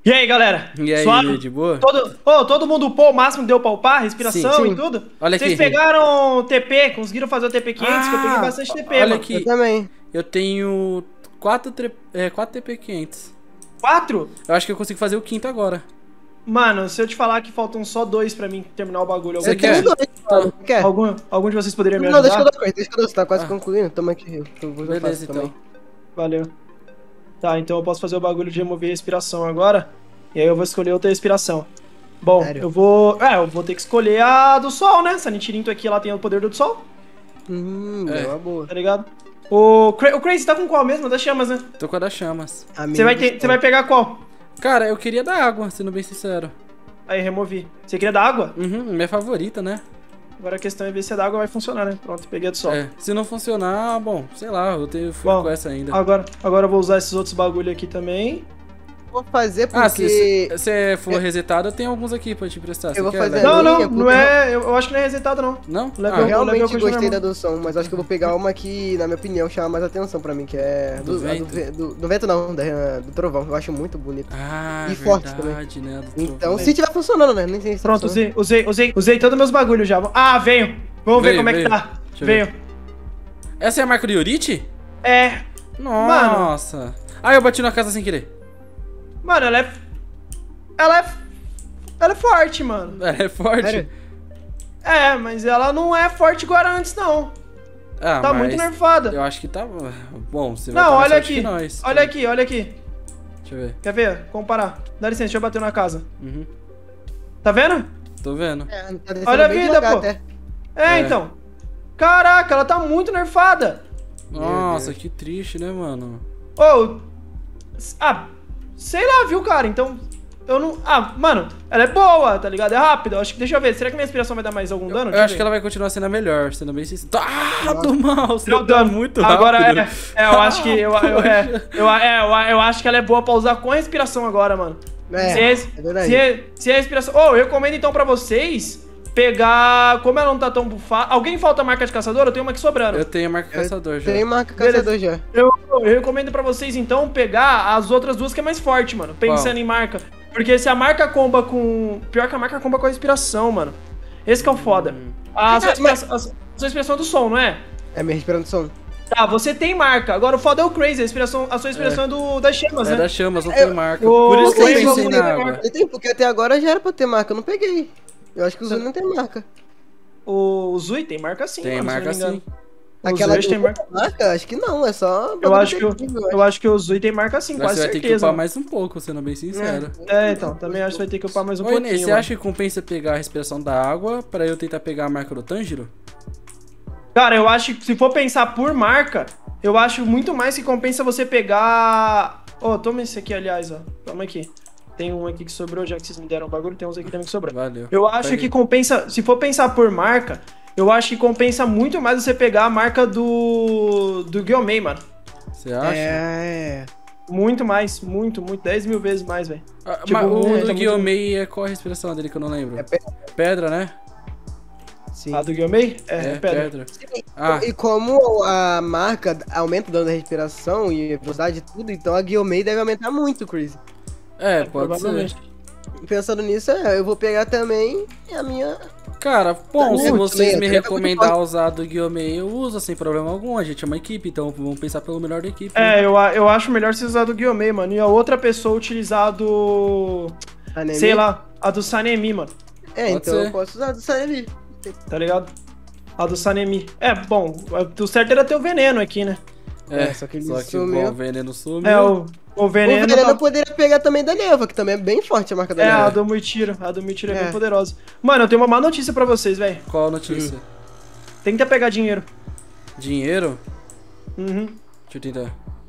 E aí, galera? E aí, Suave? de boa? Todo mundo upou o máximo, deu pra upar, respiração Sim. e tudo? Olha Vocês aqui. pegaram TP, conseguiram fazer o TP 500, que eu peguei bastante TP, olha mano. aqui. Eu também. Eu tenho 4 TP 500. 4? Eu acho que eu consigo fazer o quinto agora. Mano, se eu te falar que faltam só 2 pra mim terminar o bagulho, Você algum, quer? Tenho dois, mano. Quer? algum de vocês poderia me Não, deixa que eu ajudar? dou coisa, deixa que eu dou. Você tá quase Ah. concluindo? Toma aqui. Eu vou Beleza, faço então. também. Valeu. Tá, então eu posso fazer o bagulho de remover respiração agora. E aí eu vou escolher outra respiração. Bom, Sério? eu vou ter que escolher a do sol, né? Essa Nitirinto aqui, ela tem o poder do sol, É uma boa. tá ligado? O Crazy tá com qual mesmo? Das chamas, né? Tô com a das chamas. Você vai pegar qual? Cara, eu queria da água, sendo bem sincero. Aí, removi. Você queria da água? Uhum, minha favorita, né? Agora a questão é ver se a da água vai funcionar, né? Pronto, peguei a do sol. É, se não funcionar, bom, sei lá, eu fui Bom, com essa ainda. Agora eu vou usar esses outros bagulho aqui também. Vou fazer Ah, se porque... você for resetado, eu tenho alguns aqui pra te emprestar. Eu vou Você quer, fazer- né? Não, não, linha, não é. Eu acho que não é resetado, não. Não? Level- Ah, Eu realmente level continua gostei da normal. adoção, mas acho que eu vou pegar uma que, na minha opinião, chama mais atenção pra mim, que é... Do vento? Do vento não, do trovão. Eu acho muito bonito. Ah, E forte verdade, né? do Então, trovão. se tiver funcionando, né? Nem sei se tá Pronto, funcionando. usei todos meus bagulhos já. Ah, veio. Vamos ver Veio, como é que veio. tá. Deixa eu Veio. Essa é a marca do Yorite? É. Nossa. Ah, eu bati na casa sem querer. Mano, ela é forte, mano. É forte? Sério? É, mas ela não é forte igual era antes, não. Ah, Tá mas muito nerfada. eu acho que tá... Bom, você vai Não, estar mais olha forte aqui. que nós. Olha aqui, olha aqui. Deixa eu ver. Quer ver? Comparar. Dá licença, deixa eu bater na casa. Uhum. Tá vendo? Tô vendo. É, tá descendo Olha a bem vida, devagar pô. até. É, É. então. Caraca, ela tá muito nerfada. Nossa, Deus. que triste, né, mano? Ô. Sei lá, viu, cara? Então. Eu não. Mano, ela é boa, tá ligado? É rápida. Eu acho que. Deixa eu ver. Será que minha inspiração vai dar mais algum dano? Eu acho que ela vai continuar sendo a melhor, sendo bem sincero. Ah, do mal, você Deu tá dano. muito rápido. Agora eu acho que. Eu acho que ela é boa pra usar com a respiração agora, mano. É verdade. Se a respiração. Eu recomendo então pra vocês pegar. Como ela não tá tão bufada. Alguém falta a marca de caçador? Eu tenho uma aqui sobrando. Eu tenho a marca caçador já. Tem marca caçador já. Eu recomendo pra vocês, então, pegar as outras duas que é mais forte, mano. Pensando Qual? em marca. Porque se a marca comba com... Pior que a marca comba com a respiração, mano. Esse que é o foda. A sua respiração é do som, não é? É minha respiração. Tá, você tem marca. Agora o foda é o Crazy. A sua respiração é das chamas, É né? das chamas, não tem marca. o- Por isso que o- eu o- pensei o- na água. Eu tenho, porque até agora já era pra ter marca, eu não peguei. Eu acho que o Zui não tem marca. O Zui tem marca sim, Tem mano, se eu marca não me engano. sim. O Aquela Zui tem marca. marca? Acho que não, é só... Eu acho que detetive, eu acho que o Zui tem marca sim, Agora quase você vai ter que certeza. upar mais um pouco, sendo bem sincero. Então, também acho que vai ter que upar mais um Ô, pouquinho. Inês, você mano. acha que compensa pegar a respiração da água pra eu tentar pegar a marca do Tanjiro? Cara, eu acho que se for pensar por marca, eu acho muito mais que compensa você pegar... Toma esse aqui, aliás, ó. Toma aqui. Tem um aqui que sobrou, já que vocês me deram o bagulho, tem uns aqui também que sobrou. Valeu. Eu acho Pega que aí. compensa... Se for pensar por marca, eu acho que compensa muito mais você pegar a marca do Guilherme, mano. Você acha? É... Muito mais, muito, 10 mil vezes mais, velho. Ah, Tipo, mas o tá do muito- Guiomei é qual a respiração dele que eu não lembro? É pedra. Pedra, né? Sim. A do Guilherme? É, pedra. pedra. Ah, E como a marca aumenta o dano da respiração e a velocidade de tudo, então a Guiomei deve aumentar muito, Chris. é, pode ser. Provavelmente. Pensando nisso, eu vou pegar também a minha... Cara, bom, se Muito vocês lento, me é muito recomendar fácil. usar do Guiomei, eu uso sem problema algum. A gente é uma equipe, então vamos pensar pelo melhor da equipe. Eu acho melhor você usar do Guilherme, mano. E a outra pessoa utilizar do... Anemi. Sei lá, a do Sanemi, mano. É, Pode então ser. eu posso usar do Sanemi. Tá ligado? A do Sanemi. Bom, o certo era ter o veneno aqui, né? É, só que ele bom, sumiu. o veneno sumiu. O O veneno. veneno tá- eu poderia pegar também da Neva, que também é bem forte a marca da A Neva. do Muitiro. A do Muitiro é bem É. poderosa. Mano, eu tenho uma má notícia pra vocês, velho. Qual a notícia? Tenta pegar dinheiro. Dinheiro? Uhum. Deixa eu tentar.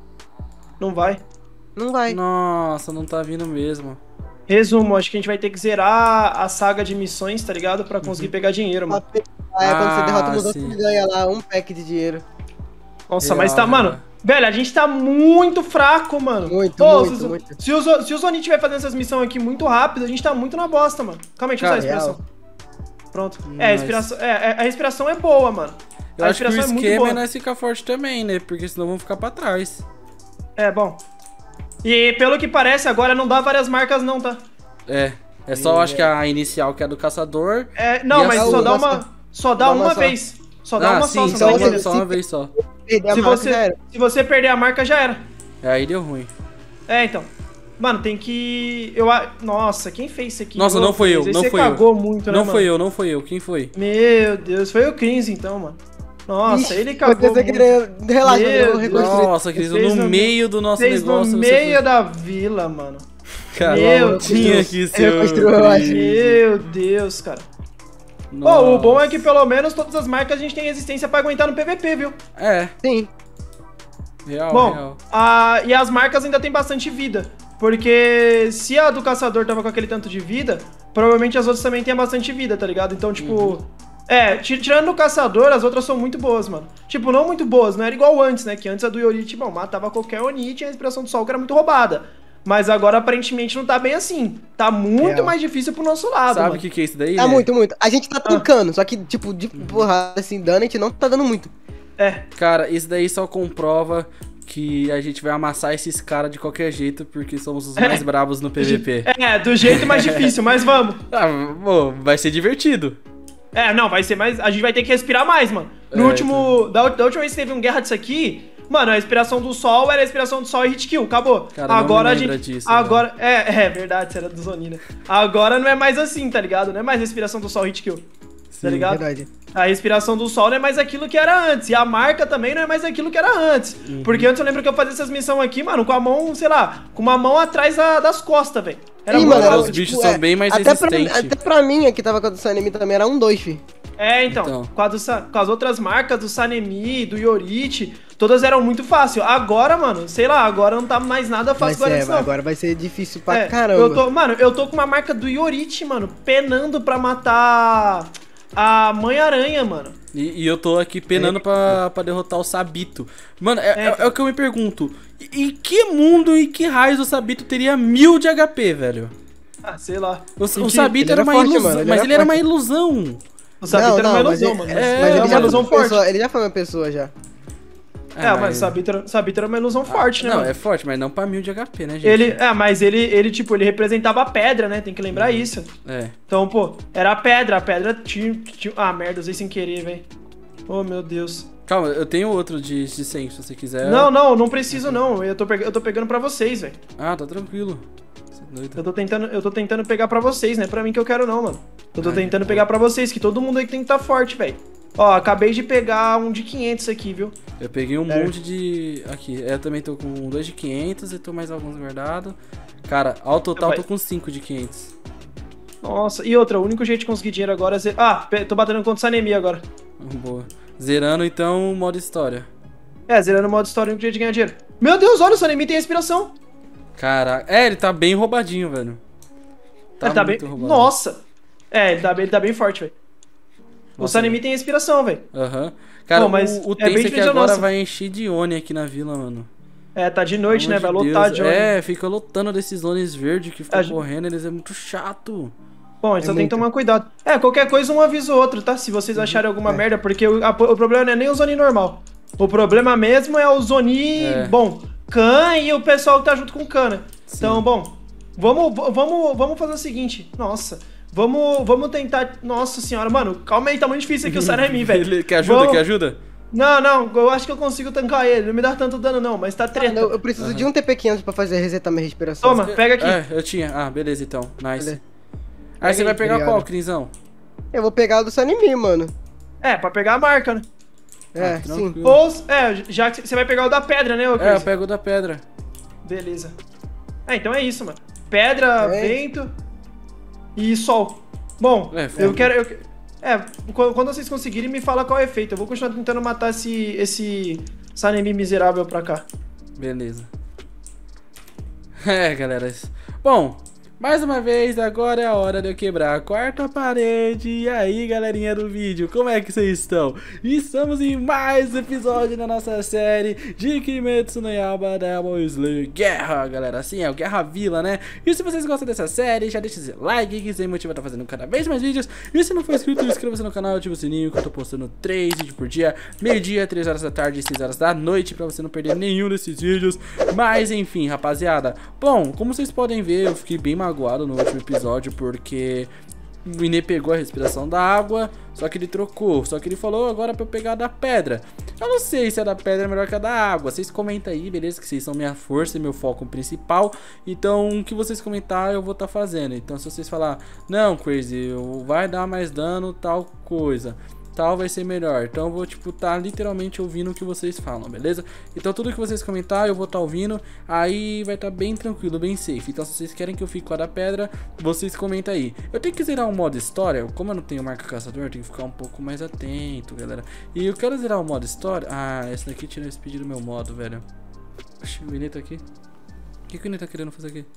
Não vai. Não vai. Nossa, não tá vindo mesmo. Resumo, acho que a gente vai ter que zerar a saga de missões, tá ligado? Pra conseguir pegar dinheiro, mano. Quando você derrota o Mudança, sim. você ganha lá um pack de dinheiro. Nossa, Real, mas tá, real. mano. Velho, a gente tá muito fraco, mano. Muito, Ô, muito, muito. Se o Zoni estiver fazendo essas missões aqui muito rápido, a gente tá muito na bosta, mano. Calma aí, deixa eu usar a Cara, respiração. Pronto. Mas- A respiração, a respiração é boa, mano. Eu A acho que o respiração é muito esquema é boa. nós ficar forte também, né? Porque senão vamos ficar pra trás. Bom. E pelo que parece, agora não dá várias marcas não, tá? É só, acho que a inicial, que é a do caçador. Não, e mas a só dá outra- uma... Só dá uma vez. Só dá uma só, sim, você não vai então entender. só uma vez só. Perder a Se marca, você, já era. se você perder a marca, já era. Aí deu ruim. Então. Mano, tem que... Nossa, quem fez isso aqui? Nossa, não foi eu, Esse não você foi eu. cagou muito, né, Não mano? foi eu, não foi eu. Quem foi? Meu Deus, foi o Cris então, mano. Nossa, ele Pode cagou ser muito. que relaxa, Meu eu vou Deus. reconstruir. Nossa, Cris, Fez no no meio do nosso Fez negócio. no você meio da vila, mano. Cara, Meu tinha Deus. que ser o Reconstruiu, eu acho. Cris. Meu Deus, cara. Nossa. Pô, o bom é que pelo menos todas as marcas a gente tem resistência pra aguentar no PVP, viu? É, Sim. real, Bom, real. e as marcas ainda tem bastante vida. Porque se a do caçador tava com aquele tanto de vida, provavelmente as outras também tem bastante vida, tá ligado? Então, tipo... tirando o caçador, as outras são muito boas, mano. Tipo, não muito boas, não era igual antes, né? Que antes a do Yorit, bom, matava qualquer Oni e tinha a respiração do sol que era muito roubada. Mas agora, aparentemente, não tá bem assim. Tá muito Real. mais difícil pro nosso lado, Sabe o mano. que é isso daí? Tá né? muito, muito. A gente tá tancando, só que, tipo, de porrada, assim, dano, a gente não tá dando muito. Cara, isso daí só comprova que a gente vai amassar esses caras de qualquer jeito, porque somos os mais bravos no PVP. Do jeito mais difícil, mas vamos. Ah, pô, vai ser divertido. Não, vai ser mais... A gente vai ter que respirar mais, mano. No último... Da última vez que teve um guerra disso aqui... Mano, a respiração do sol era a respiração do sol e hit kill, acabou. Cara, não agora me a lembra gente. disso, agora. É verdade, isso era do Zonina. Agora não é mais assim, tá ligado? Não é mais respiração do sol hit kill. Tá ligado? Verdade. A respiração do sol não é mais aquilo que era antes. E a marca também não é mais aquilo que era antes. Porque antes eu lembro que eu fazia essas missões aqui, mano, com a mão, sei lá, com uma mão atrás das costas, velho. Era Ih, muito mano, fácil. os bichos são bem mais até resistentes. Até pra mim, aqui tava com a do Sanemi também, era 1-2, fi. Então. Com as outras marcas do Sanemi, do Yorit, todas eram muito fácil. Agora, mano, sei lá, agora não tá mais nada fácil Agora vai ser difícil pra caramba. Eu tô com uma marca do Yorit, mano, penando pra matar a Mãe-Aranha, mano. E eu tô aqui penando pra derrotar o Sabito. Mano, é o que eu me pergunto. Em que mundo e que raios o Sabito teria 1000 de HP, velho? Sei lá. O Sabito era uma forte, ilusão, mano, mas ele era uma forte. ilusão. O Sabito era uma ilusão, mas mano. Mas Ele ele é uma ilusão forte. Ele já foi uma pessoa, já. Mas o Sabito era uma ilusão forte, né, Não, mano? é forte, mas não pra 1000 de HP, né, gente? Mas ele, tipo, ele representava a pedra, né? Tem que lembrar isso. Então, pô, era a pedra tinha... Ah, merda, usei sem querer, velho. Oh, meu Deus. Calma, eu tenho outro de 100, se você quiser. Não preciso, não. Eu tô pegando pra vocês, velho. Ah, tá tranquilo. Você é doido. Eu tô tentando pegar pra vocês, não é pra mim que eu quero, não, mano. Eu tô tentando pegar pra vocês, que todo mundo aí tem que estar forte, velho. Ó, acabei de pegar um de 500 aqui, viu? Eu peguei um monte de... Aqui, eu também tô com 2 de 500 e tô mais alguns guardados. Cara, ao total tô com 5 de 500. Nossa, e outra, o único jeito de conseguir dinheiro agora é... tô batendo contra o Sanemi agora. Boa. Zerando, então, o modo história. Zerando o modo história, o único jeito de ganhar dinheiro. Meu Deus, olha, o Sanemi tem respiração. Caraca, ele tá bem roubadinho, velho. Ele tá bem... roubado. Nossa. Ele tá bem forte, velho. O Sanemi tem respiração, velho. Cara, bom, mas o bem tenso é que agora nossa. vai encher de Oni aqui na vila, mano. Tá de noite, né? Vai Pelo amor lotar Deus. de Oni. Fica lotando desses Onis verdes que ficam correndo, eles é muito chato. Bom, a gente só tem que tomar cuidado. Qualquer coisa um avisa o outro, tá? Se vocês acharem alguma merda, porque o problema não é nem o Zoni normal. O problema mesmo é o Zoni, bom, Khan e o pessoal que tá junto com o Khan, né? Então, bom, vamos fazer o seguinte. Nossa, vamos tentar... Nossa senhora, mano, calma aí, tá muito difícil aqui o Sanemi, velho. Quer ajuda? Não, eu acho que eu consigo tancar ele. Não me dá tanto dano não, mas tá treta. Eu preciso de um TP500 pra fazer resetar minha respiração. Toma, pega aqui. Eu tinha. Ah, beleza então. Nice. Beleza. Aí você vai pegar Obrigado. qual, Crisão? Eu vou pegar o do Sanemi, mano. Pra pegar a marca, né? Sim. tranquilo. Ou, já que você vai pegar o da pedra, né, ô Cris? Eu pego o da pedra. Beleza. Então é isso, mano. Pedra, vento e sol. Bom, eu quero... quando vocês conseguirem, me fala qual é o efeito. Eu vou continuar tentando matar esse Sanemi miserável pra cá. Beleza. Galera. Bom, Mais uma vez, agora é a hora de eu quebrar a quarta parede. E aí, galerinha do vídeo, como é que vocês estão? Estamos em mais um episódio da nossa série de Kimetsu no Yaiba Demon Slayer Guerra, galera. Assim, é o Guerra Vila, né? E se vocês gostam dessa série, já deixa seu like, que isso aí motiva a estar fazendo cada vez mais vídeos. E se não for inscrito, inscreva-se no canal, ativa o sininho, que eu tô postando 3 vídeos por dia. Meio-dia, 3 horas da tarde e 6 horas da noite, pra você não perder nenhum desses vídeos. Mas, enfim, rapaziada. Bom, como vocês podem ver, eu fiquei bem magoado no último episódio porque o Ine pegou a respiração da água, só que ele trocou, só que ele falou agora pra eu pegar a da pedra. Eu não sei se a da pedra é melhor que a da água, vocês comentam aí, beleza? Que vocês são minha força e meu foco principal, então o que vocês comentarem eu vou estar fazendo. Então se vocês falar, não, Crazy, vai dar mais dano, tal coisa, tal vai ser melhor, então eu vou tipo tá literalmente ouvindo o que vocês falam, beleza? Então tudo que vocês comentarem eu vou estar ouvindo, aí vai estar bem tranquilo, bem safe. Então se vocês querem que eu fique com a da pedra, vocês comentam aí. Eu tenho que zerar o modo história, como eu não tenho marca caçador, eu tenho que ficar um pouco mais atento, galera. E eu quero zerar o modo história. Ah, esse daqui tira esse pedido do meu modo, velho. Oxi, o Ine tá aqui. O que o Ine tá querendo fazer aqui?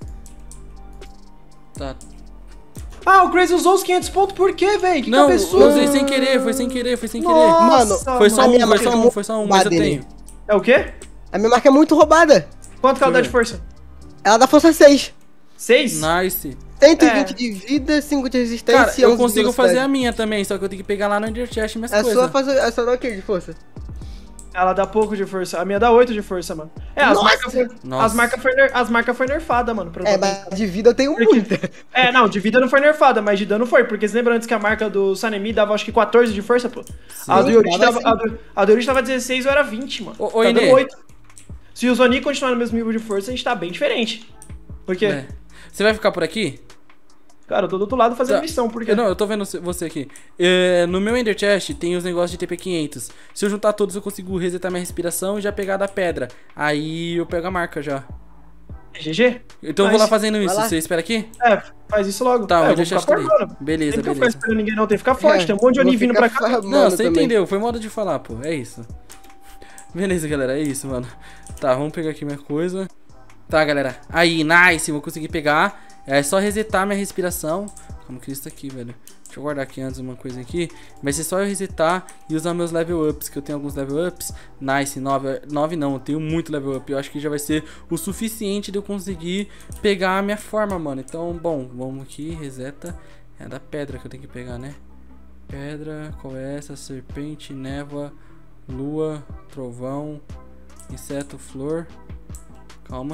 Tá. Ah, o Crazy usou os 500 pontos por quê, velho? Que não, cabeçudo. usei sem querer, foi sem querer. Nossa, Mano, foi só mano. foi só um, mas eu tenho. É o quê? A minha marca é muito roubada. Quanto que ela dá de força? Ela dá força 6. 6? Nice. 120 de vida, 5 de resistência. Cara, eu 11 de consigo fazer a velocidade. minha também, só que eu tenho que pegar lá no Ender Chest minhas É coisas. só dar o que de força? Ela dá pouco de força. A minha dá 8 de força, mano. É, as Nossa! marcas foi nerfada, mano. É, mas de vida eu tenho muita. É, não, de vida não foi nerfada, mas de dano foi. Porque você lembra antes que a marca do Sanemi dava acho que 14 de força, pô? A do Yorichi tava 16 ou era 20, mano. Ô, tá Ine. dando 8. Se o Zoni continuar no mesmo nível de força, a gente tá bem diferente. Por quê? É. Você vai ficar por aqui? Cara, eu tô do outro lado fazendo Tá. missão, por quê? Não, eu tô vendo você aqui. No meu Ender Chest tem os negócios de TP500. Se eu juntar todos, eu consigo resetar minha respiração e já pegar da pedra. Aí eu pego a marca já. GG? Então eu vou lá fazendo isso. Você espera aqui? É, faz isso logo. Tá, eu o Ender Chest tá ali. Beleza, Tem que ficar beleza. esperando ninguém não, tem que ficar forte. Tem um monte de Oni vindo pra cá. Não, você entendeu. Foi modo de falar, pô. É isso. Beleza, galera. É isso, mano. Tá, vamos pegar aqui minha coisa. Tá, galera. Aí, nice. Vou conseguir pegar. É só resetar minha respiração. Como que é isso aqui, velho? Deixa eu guardar aqui antes uma coisa aqui. Vai ser só eu resetar e usar meus level ups, que eu tenho alguns level ups. Nice, 9 não, eu tenho muito level up. Eu acho que já vai ser o suficiente de eu conseguir pegar a minha forma, mano. Então, bom, vamos aqui, reseta. É da pedra que eu tenho que pegar, né? Pedra, qual é essa? Serpente, névoa, lua, trovão, inseto, flor. Calma.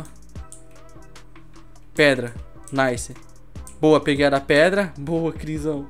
Pedra. Nice. Boa, peguei a da pedra. Boa, Crisão.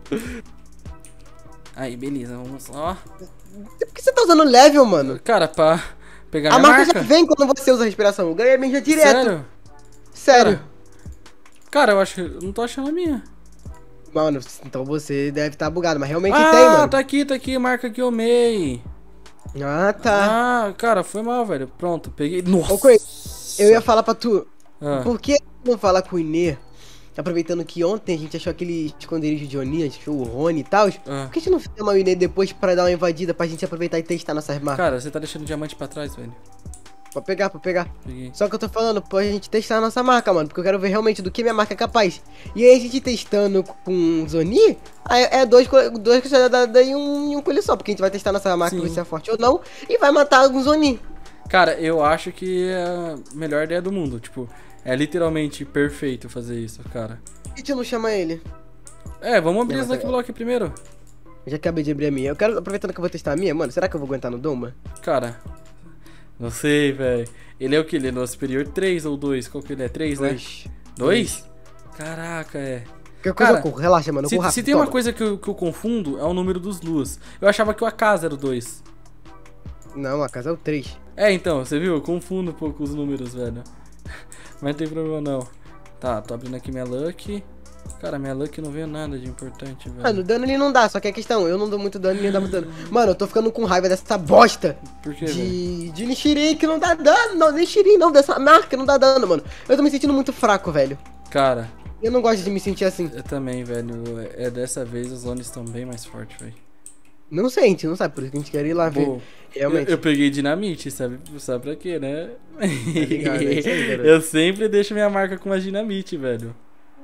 Aí, beleza, vamos lá. Por que você tá usando level, mano? Cara, pra pegar A minha marca marca. já vem quando você usa a respiração. O ganha já direto. Sério? Sério. Cara, eu acho que eu não tô achando a minha. Mano, então você deve estar bugado, mas realmente Ah, tem, mano. tá aqui, marca que eu amei. Ah, tá. Ah, cara, foi mal, velho. Pronto, peguei. Nossa. Ô, Crazy, eu ia falar pra tu, Ah. por que não falar com o Ine, aproveitando que ontem a gente achou aquele esconderijo de Oni, a gente achou o Rony e tal, Ah. por que a gente não chama o Ine depois pra dar uma invadida, pra gente aproveitar e testar nossas marcas? Cara, você tá deixando diamante pra trás, velho. Pra pegar. Peguei. Só que eu tô falando, pra gente testar a nossa marca, mano, porque eu quero ver realmente do que minha marca é capaz. E aí a gente testando com o Zoni, aí é dois cachorradas e um coelho só, porque a gente vai testar nossa marca, Sim. ver se é forte ou não, e vai matar alguns Zoni. Cara, eu acho que é a melhor ideia do mundo. Tipo, é literalmente perfeito fazer isso, cara. Por que a gente não chama ele? É, vamos abrir Não, os mas Lucky Block primeiro. Eu já acabei de abrir a minha. Eu quero, aproveitando que eu vou testar a minha, mano, será que eu vou aguentar no Doma? Cara, não sei, velho. Ele é o que? Ele é no superior 3 ou 2? Qual que ele é? 3, né? 2? Caraca, é. Que coisa Cara, eu corro, relaxa, mano, eu corro Se rápido, tem uma toma. coisa que eu confundo, é o número dos luas. Eu achava que o Akaza era o 2. Não, a casa é o 3. É, então, você viu? Eu confundo um pouco os números, velho. Mas não tem problema não. Tá, tô abrindo aqui minha Lucky. Cara, minha Lucky não veio nada de importante, velho. Mano, dano ele não dá, só que é questão, eu não dou muito dano, ele não dá muito dano. Mano, eu tô ficando com raiva dessa bosta Por quê, velho? de Nichirin que não dá dano, não, Nichirin não, dessa marca não dá dano, mano. Eu tô me sentindo muito fraco, velho. Cara, Eu não gosto de me sentir assim. eu também, velho. É dessa vez os Onis estão bem mais fortes, velho. Não sei, a gente não sabe, por isso que a gente quer ir lá ver. Pô, Realmente. eu peguei dinamite, sabe pra quê, né? ligado, é isso aí, garoto. Eu sempre deixo minha marca com uma dinamite, velho.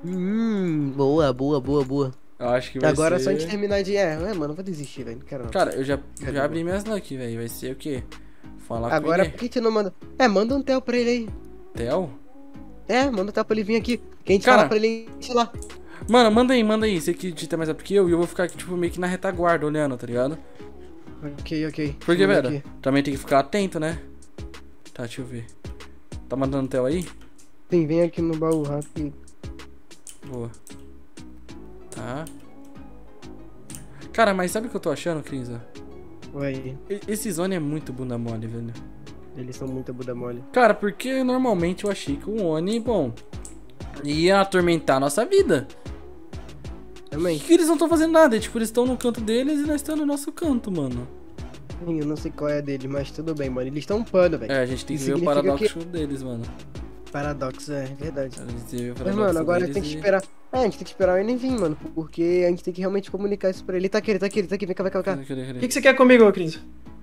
Boa, boa, boa, boa. Eu acho que vai Agora é ser... só a gente terminar de... mano, eu vou desistir, velho. Não quero não. Cara, eu já abri minhas luck, velho. Vai ser o quê? Falar Agora, com por que tu não manda... manda um tel pra ele aí. Theo? Manda um tel pra ele vir aqui. Que a gente Cara, fala pra ele ir lá. Mano, manda aí. Você que digita mais rápido que eu e eu vou ficar aqui, tipo, meio que na retaguarda, olhando, tá ligado? Ok. Porque, Vamos velho, aqui. também tem que ficar atento, né? Tá, deixa eu ver. Tá mandando Theo aí? Sim, vem aqui no baú rápido. Boa. Tá. Cara, mas sabe o que eu tô achando, Crinza? Oi. Esse Zone é muito bunda mole, velho. Eles são muito bunda mole. Cara, porque normalmente eu achei que o Oni, bom, ia atormentar a nossa vida. Também. Que eles não estão fazendo nada, tipo, eles estão no canto deles e nós estamos no nosso canto, mano. Eu não sei qual é a dele, mas tudo bem, mano. Eles estão upando, velho. É, a gente tem que Isso ver o significa paradoxo deles, mano. Paradoxo, é verdade. A gente tem que ver o Mas, paradoxo mano, agora deles tem que e- esperar. A gente tem que esperar o Enem vir, mano. Porque a gente tem que realmente comunicar isso pra ele. Ele tá aqui. Vem cá. Cadê? O que você quer comigo, Cris?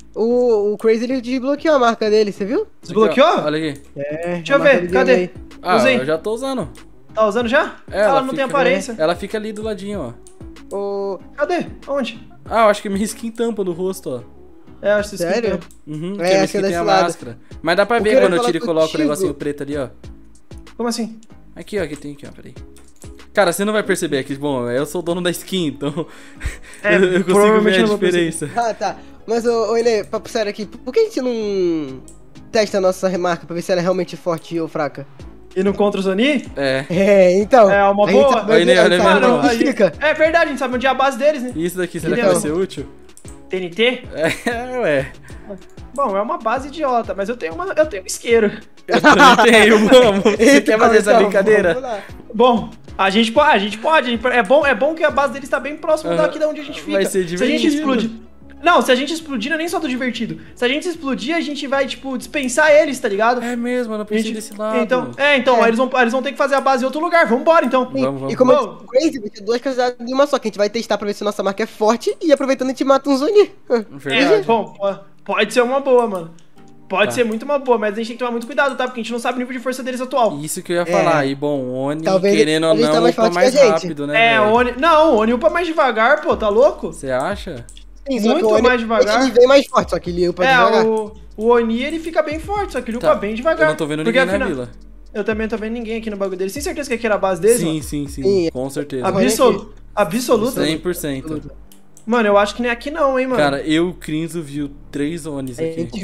O Crazy, ele desbloqueou a marca dele, você viu? Desbloqueou? Aqui, ó, olha aqui. Deixa eu ver, cadê? Ah, Usei. eu já tô usando. Tá usando já? Ela não tem aparência. Ela fica ali do ladinho, ó. Cadê? Onde? Ah, eu acho que minha skin tampa no rosto, ó. Acho que você Sério? esqueceu. Uhum, É, porque minha acho que skin é tem desse a lado. máscara. Mas dá pra Eu ver queria quando eu falar tiro e coloco o contigo. negocinho preto ali, ó. Como assim? Aqui, ó, aqui, ó, peraí. Cara, você não vai perceber aqui, bom, eu sou o dono da skin, então eu consigo provavelmente ver a não vou perceber. diferença. Ah, tá. Mas, ô Enê, papo sério aqui. Por que a gente não testa a nossa remarca pra ver se ela é realmente forte ou fraca? E no contra o Zoni? Então. É uma a gente boa. sabe Olha, onde- olha, a gente sabe olha, onde olha. fica. É verdade, a gente sabe onde é a base deles, né? E isso daqui, será que Então. vai ser útil? TNT? É, ué. Bom, é uma base idiota, mas eu tenho um isqueiro. Eu também tenho, vamos. Você quer fazer essa Então, brincadeira? vamos lá. Bom, a gente pode. É bom que a base deles tá bem próxima daqui da onde a gente fica. Vai ser Se a gente divertido. explodir... Não, se a gente explodir, não é nem só do divertido. Se a gente explodir, a gente vai, tipo, dispensar eles, tá ligado? É mesmo, eu não pensei desse lado. Então, É. eles vão ter que fazer a base em outro lugar. Vambora, então. Vamos. E como eu Vamos. disse, Crazy, vai ter duas coisas em uma só, que a gente vai testar pra ver se nossa marca é forte e aproveitando a gente mata um Zoni. Verdade. Bom, pode ser uma boa, mano. Pode Tá. ser muito uma boa, mas a gente tem que tomar muito cuidado, tá? Porque a gente não sabe o nível de força deles atual. Isso que eu ia falar. E bom, o Oni, Talvez querendo ou ele tá não, mais upa forte mais que a gente. rápido, né? O velho? Oni... Não, o Oni upa mais devagar, pô, tá louco? Você acha? Sim, só que Muito o Oni- mais devagar. Ele vem mais forte, só que ele upa devagar. O Oni ele fica bem forte, só que ele upa Tá. bem devagar. Eu não tô vendo Porque, ninguém na afinal, vila. Eu também não tô vendo ninguém aqui no bagulho deles. Tem certeza que aqui era a base deles, mano? Sim, Sim. com certeza. Absoluta? 100%. Mano, eu acho que nem aqui não, hein, mano. Cara, eu, Crinzo, viu 3 Onis aqui. Gente,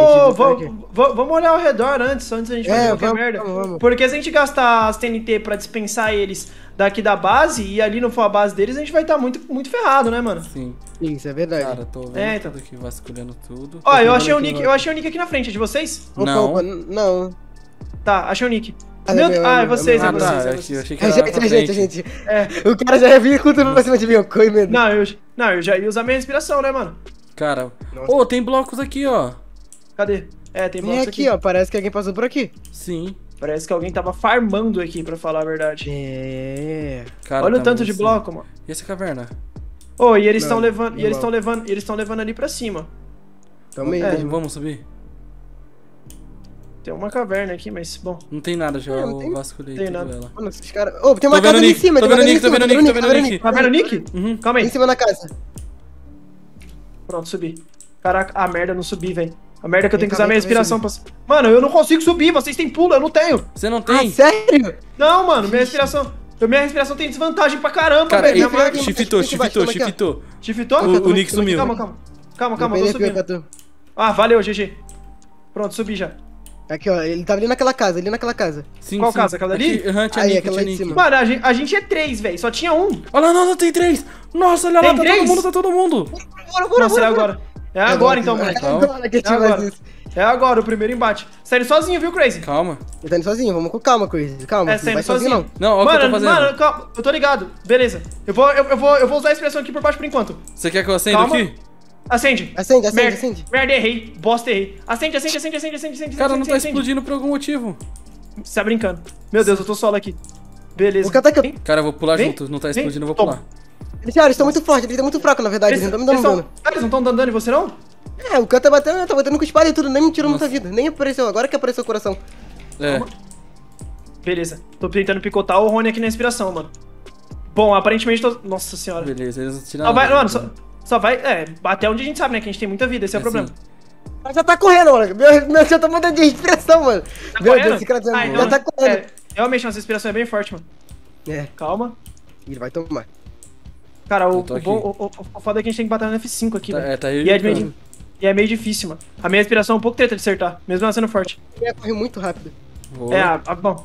Vamos olhar ao redor antes a gente fazer qualquer merda. vamos. Porque se a gente gastar as TNT pra dispensar eles daqui da base e ali não for a base deles, a gente vai estar muito, muito ferrado, né, mano? Sim. Sim, isso é verdade. Cara, tô vendo Então. tudo aqui, vasculhando tudo. Ó, eu vendo achei o aqui nick, no- eu achei o nick aqui na frente, é de vocês? Não. Não. Tá, achei o nick. Ah, Meu... é meu, é é meu, vocês, é é meu. vocês, tá, é eu vocês. achei que A era gente, pra a frente. gente. O cara já vinha com tudo pra cima de mim, com medo. Não, eu já ia usar minha respiração, né, mano? Cara, Nossa. ô, tem blocos aqui, ó. Cadê? Tem Vem blocos aqui, ó, parece que alguém passou por aqui. Sim. Parece que alguém tava farmando aqui, pra falar a verdade. Cara, Olha o tá tanto muito de assim. bloco, mano. E essa caverna? Ô, e eles Não, estão levando, não e eles vão. estão levando ali pra cima. Também. Vamos subir? Tem uma caverna aqui, mas bom. Não tem nada, já Não, eu tem- vasculhei tem tudo nada. ela. Mano, esses caras. Ô, tem uma Tô casa vendo ali em Nick, cima, tô tem uma vendo casa Nick, tô ali em vendo cima, Nick, tô vendo Nick. Tá vendo o Nick? Uhum. Calma aí. Em cima da casa. Pronto, subi. Caraca, a merda, não subi, velho. A merda que eu tenho que usar Calma minha aí, respiração pra... Mano, eu não consigo subir, vocês têm pulo, eu não tenho. Você não Ah, tem? sério? Não, mano, minha respiração... Minha respiração tem desvantagem pra caramba, Cara, velho. ele Minha marca... shiftou. Toma Shiftou? O Nick sumiu. Calma, eu tô subindo. Ah, valeu, GG. Pronto, subi já. Aqui, ó, ele tava ali naquela casa, Sim, Qual sim. casa? Aquela ali? Aqui, aham, tinha Aí, Nick, aquela tinha lá de Nick. cima. Mano, a gente é 3, velho. Só tinha um. Olha lá, não, tem 3. Nossa, olha lá, Tem tá três? todo mundo. Bora, Nossa, é agora. É agora, então, mano. Agora que a gente É agora. faz isso. É agora, o primeiro embate. Saindo sozinho, viu, Crazy? Calma. Ele tá indo sozinho, vamos com calma, Crazy. Calma, É, não saindo vai sozinho sozinho. não. Não, olha o que eu tô fazendo. Mano, calma. Eu tô ligado. Beleza. Eu vou usar a expressão aqui por baixo por enquanto. Você quer que eu acenda Calma. aqui? Acende. Acende. Merda, errei. Bosta, errei. Acende. Cara, não tá acende. explodindo por algum motivo. Você tá brincando. Meu Deus, eu tô solo aqui. Beleza. O cara tá aqui. Cara, eu vou pular Vem, junto. Não tá vem, explodindo, eu vou toma. pular. Eles estão muito fortes, eles estão muito fracos, na verdade. Eles não estão me dando dano. Eles não estão dando dano em você, não? O cara tá batendo com espada e tudo, nem me tirou muita vida. Nem apareceu, agora que apareceu o coração. É. Beleza. Tô tentando picotar o Rony aqui na inspiração, mano. Bom, aparentemente tô... Nossa senhora. Beleza, eles não tiram Só vai, nada. mano, só vai... até onde a gente sabe, né? Que a gente tem muita vida, esse é o problema. Mas já tá correndo, mano. Meu senhor tá mudando de respiração, mano. Tá Meu correndo? Deus, esse cara Ah, já tá correndo. Realmente, nossa inspiração é bem forte, mano. É, Calma. ele vai tomar. Cara, Eu tô aqui. o foda é que a gente tem que bater no F5 aqui, Tá, velho. tá E é meio difícil, mano. A minha inspiração é um pouco treta de acertar, mesmo ela sendo forte. Ele corre muito rápido. Bom.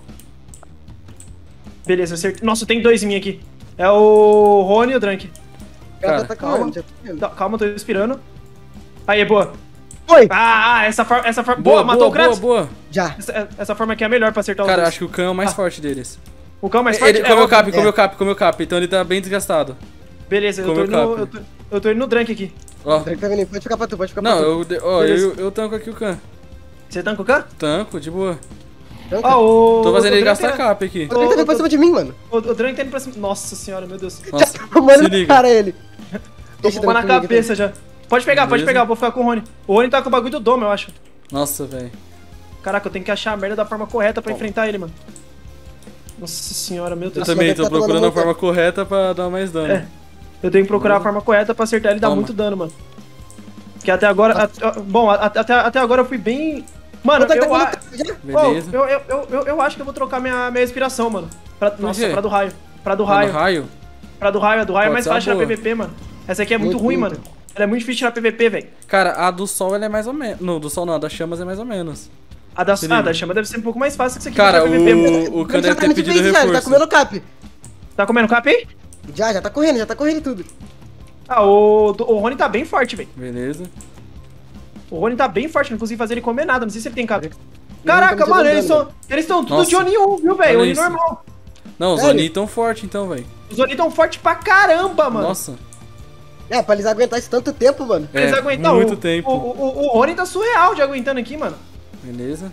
Beleza, acertei. Nossa, tem 2 em mim aqui. É o Rony e o Drunk. Cara, Cara, tá calma. correndo, já tá correndo. Calma, tô respirando. Aí, boa. Foi! Essa forma... Boa, matou o Kratos. Boa. Já. Essa forma aqui é a melhor pra acertar os Cara, dois. acho que o Khan é o mais forte deles. O Khan mais forte Ele comeu cap, óbvio. comeu cap, então ele tá bem desgastado. Beleza, eu tô indo no Drunk aqui. Ó. Tá vendo? Pode ficar pra tu, pode ficar pra Não, tu. eu tanco aqui o Khan. Você tanca o Khan? Tanco, de boa. Ó, Tô fazendo o ele Drunk gastar cap aqui. Ele tá vindo pra cima de mim, mano. O Drunk tá indo pra cima. Nossa senhora, meu Deus. Nossa, Já tá tomando se na liga. cara ele. Tô Deixa bombando na comigo, cabeça já. Pode pegar, Beleza. eu vou ficar com o Rony. O Rony tá com o bagulho do domo, eu acho. Nossa, velho. Caraca, eu tenho que achar a merda da forma correta pra enfrentar ele, mano. Nossa senhora, meu Eu Deus. também mas tô tá tomando procurando a volta. forma correta pra dar mais dano. É. Eu tenho que procurar a forma correta pra acertar ele e dar Toma. muito dano, mano. Que até agora... Bom, até agora eu fui bem... Mano, Tá eu, tomando a- já? Beleza. eu acho que eu vou trocar minha inspiração, mano. Nossa, quê? pra do raio. Pra do Mano, raio. raio? Pra do raio. A do raio é Pode mais ser uma fácil tirar boa. PVP, mano. Essa aqui é muito Muito, ruim, muito. mano. Ela é muito difícil tirar PVP, velho. Cara, a do sol ela é mais ou menos. Não, do sol não, a das chamas é mais ou menos. A da, Se liga. da chama deve ser um pouco mais fácil que isso aqui Cara, pra tirar PVP. mano. o Khan Ele já deve tá ter me pedido defendendo já, ele tá reforço. comendo cap. Tá comendo cap aí? Já tá correndo tudo. O Rony tá bem forte, velho. Beleza. O Rony tá bem forte, não consegui fazer ele comer nada. Não sei se ele tem cap. Não Caraca, tá me mano, dando eles estão tudo Nossa. de Oni 1, viu, velho? Olha Oni isso. normal. Não, os Sério? Oni tão forte então, velho. Os Oni tão fortes pra caramba, mano. Nossa. É, pra eles aguentar isso tanto tempo, mano. Eles É, aguentam. muito tempo. O Rony tá surreal de aguentando aqui, mano. Beleza.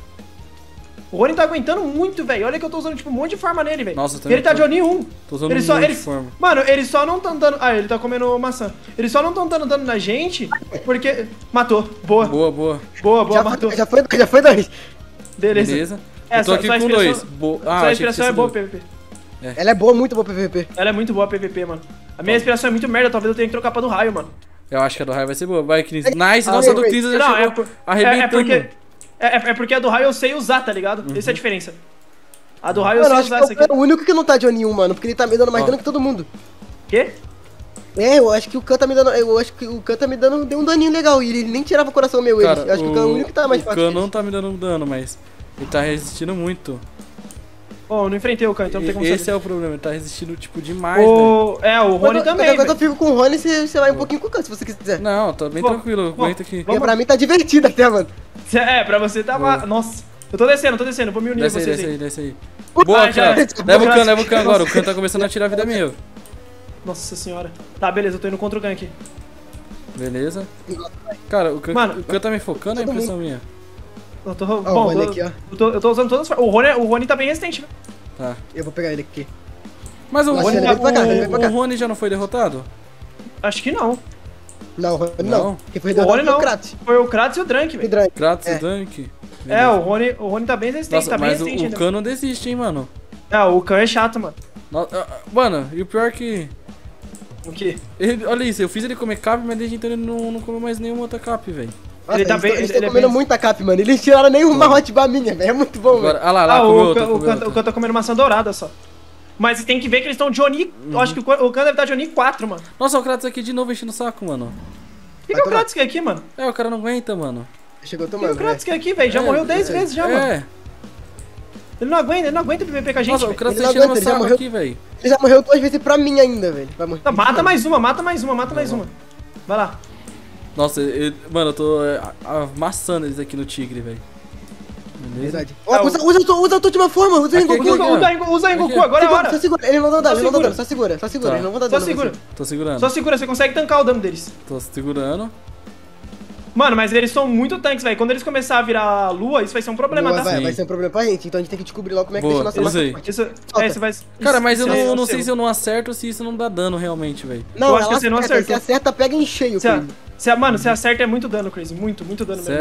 O Rony tá aguentando muito, velho. Olha que eu tô usando, tipo, um monte de forma nele, velho. Nossa, eu também Ele tá tô. de Oni 1. Tô usando Ele um só, monte de eles, forma. mano, eles só não tão dando... Ah, ele tá comendo maçã. Eles só não tão dando dano na gente porque... Matou. Boa. Boa. Boa, matou. Já foi dois. Beleza. Beleza. É, Eu tô aqui só a com inspiração- dois. Só a achei que inspiração é tinha boa, sido- PVP. Ela é boa, muito boa PVP. Ela é muito boa, PVP, mano. A minha inspiração é muito merda, talvez eu tenha que trocar pra do raio, mano. Eu acho que a do raio vai ser boa. Vai, Cris. Nice, Ah, nossa, a do wait. Cris já Não, chegou arrebentando. É porque a do raio eu sei usar, tá ligado? Essa é a diferença. A do raio eu Mano, sei acho usar essa que aqui. é o único que não tá de Oni 1, mano, porque ele tá me dando mais Ó. dano que todo mundo. Quê? É, eu acho que o Khan tá me dando. Eu acho que o Khan tá me dando. Deu um daninho legal. E ele nem tirava o coração meu, Cara, ele. Eu acho que o Khan é o único que tá mais o forte. Khan que não eles. tá me dando dano, mas ele tá resistindo muito. Bom, eu não enfrentei o Khan, então não tem como Esse saber. é o problema, ele tá resistindo, tipo, demais, velho. O Rony também, Quando eu velho. fico com o Rony, você vai um pouquinho com o Khan, se você quiser. Não, tá bem Bom, tranquilo, bom, aguenta aqui. vamos- Porque pra mim tá divertido até, mano. Pra você tava... Nossa. Eu tô descendo, vou me unir a Desce aí, vocês desce aí. aí, desce aí. Boa, já cara. é. Leva o Khan agora. O Khan tá começando a tirar a vida minha. Nossa senhora. Tá, beleza, eu tô indo contra o Khan aqui. Beleza. Cara, o Khan, Mano, o Khan tá me focando, é todo impressão minha. Eu tô... Ó, o Bom, Rony aqui, ó. eu tô usando todas as formas. O Rony tá bem resistente, velho. Tá. Eu vou pegar ele aqui. Mas o Nossa, Rony, ele vem pra cá, ele vem pra cá. o Rony já não foi derrotado? Acho que não. Não, o Rony Não? não. Quem foi O Rony derrotado foi não. o Kratos. Foi o Kratos e o Drunk, O velho. Drunk. Kratos É. e Dunk? É, o Rony tá bem resistente, Nossa, tá bem mas resistente o ainda. Khan não desiste, hein, mano. O Khan é chato, mano. Mano, e o pior é que... O quê? Olha isso, eu fiz ele comer cap, mas desde então ele não comeu mais nenhuma outra cap, velho. Nossa, Ele tá eles bem- tão- eles ele estão é comendo bem- muita cap, mano. Eles tiraram nenhuma hotbar minha, velho. É muito bom, Agora, velho. ah lá, comeu outra, o comeu outra. Khan tá comendo maçã dourada só. Mas tem que ver que eles estão de Oni... Eu acho que o Khan deve estar de Oni 4, mano. Nossa, o Kratos aqui de novo enchendo o saco, mano. O que o tomar. Kratos quer aqui, mano? É, o cara não aguenta, mano. Chegou O que o tomando, Kratos velho. quer aqui, velho? Já morreu 10 vezes já, mano. É. Ele não aguenta PVP com a gente, Nossa, o velho. Kratos Ele tá não enchendo o aguenta, ele já saco morreu. aqui, velho. Ele já morreu 2 vezes pra mim ainda, velho. Vai morrer. Tá, mata mais uma. Vai lá. Nossa, mano, eu tô amassando eles aqui no tigre, velho. Beleza? Verdade. Ó, usa a tua última forma, usa o Aqui, Rengoku. aqui, Usa em Goku, Aqui. agora é a hora. Só segura, eles não dão dano, Só eles não dão segura. dano, só segura, Tá. eles não vão dar Só dano. segura. Tô segurando. Só segura, você consegue tancar o dano deles. Tô segurando. Mano, mas eles são muito tanques, velho. Quando eles começarem a virar lua, isso vai ser um problema, tá? Vai Sim. ser um problema pra gente, então a gente tem que descobrir logo como é que Boa, deixa a nossa usei. massa forte. Isso, isso vai... Cara, mas eu isso não sei se eu não acerto ou se isso não dá dano realmente, velho. Não, Eu acho que ela você não acerta, acertou. se acerta, pega em cheio, Se, Crazy. mano, se acerta é muito dano, Crazy. Muito dano mesmo. Sério?